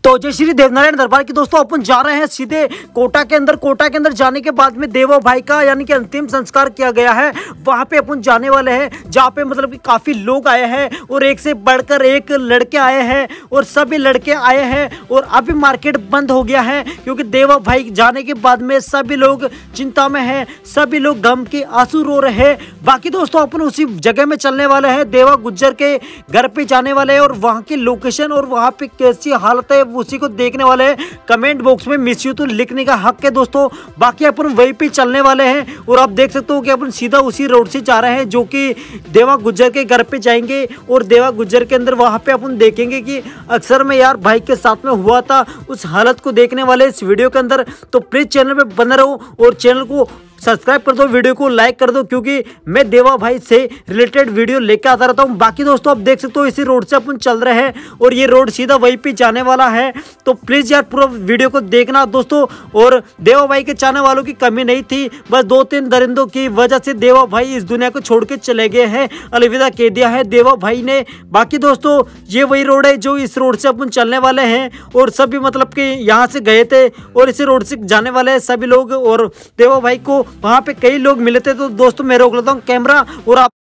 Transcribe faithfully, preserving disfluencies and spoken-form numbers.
तो जय श्री देवनारायण दरबार की दोस्तों अपन जा रहे हैं सीधे कोटा के अंदर। कोटा के अंदर जाने के बाद में देवा भाई का यानी कि अंतिम संस्कार किया गया है। वहां पे अपन जाने वाले हैं जहाँ पे मतलब कि काफी लोग आए हैं और एक से बढ़कर एक लड़के आए हैं और सभी लड़के आए हैं। और अभी मार्केट बंद हो गया है क्योंकि देवा भाई जाने के बाद में सभी लोग चिंता में हैं, सभी लोग गम के आंसू रो रहे हैं। बाकी दोस्तों अपन उसी जगह में चलने वाले हैं, देवा गुज्जर के घर पे जाने वाले हैं और वहाँ की लोकेशन और वहाँ पे कैसी हालत है उसी को देखने वाले हैं। कमेंट बॉक्स में मिस यू तो लिखने का हक है दोस्तों। बाकी अपन वहीं पे चलने वाले हैं और आप देख सकते हो कि अपन सीधा उसी रोड से जा रहे हैं जो कि देवा गुज्जर के घर पे जाएंगे। और देवा गुज्जर के अंदर वहां पे अपन देखेंगे कि अक्सर में यार भाई के साथ में हुआ था, उस हालत को देखने वाले इस वीडियो के अंदर। तो प्लीज चैनल पे बने रहो और चैनल को सब्सक्राइब कर दो, वीडियो को लाइक कर दो क्योंकि मैं देवा भाई से रिलेटेड वीडियो लेकर आता रहता हूँ। बाकी दोस्तों आप देख सकते हो इसी रोड से अपन चल रहे हैं और ये रोड सीधा वहीं पे जाने वाला है। तो प्लीज यार पूरा वीडियो को देखना दोस्तों। और देवा भाई के चाहने वालों की कमी नहीं थी, बस दो तीन दरिंदों की वजह से देवा भाई इस दुनिया को छोड़ के चले गए हैं, अलविदा कह दिया है देवा भाई ने। बाकी दोस्तों ये वही रोड है जो इस रोड से अपन चलने वाले हैं और सभी मतलब कि यहाँ से गए थे और इसी रोड से जाने वाले हैं सभी लोग। और देवा भाई को वहां पे कई लोग मिले थे। तो दोस्तों मैं रोक लेता हूँ कैमरा और आप